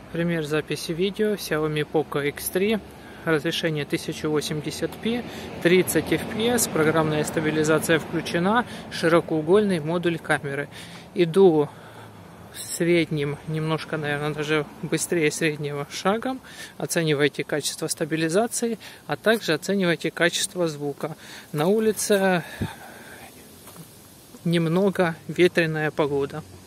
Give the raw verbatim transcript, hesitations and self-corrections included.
Пример записи видео Xiaomi Poco икс три, разрешение тысяча восемьдесят пи, тридцать эф пи эс, программная стабилизация включена, широкоугольный модуль камеры. Иду средним, немножко, наверное, даже быстрее среднего шагом. Оценивайте качество стабилизации, а также оценивайте качество звука. На улице немного ветреная погода.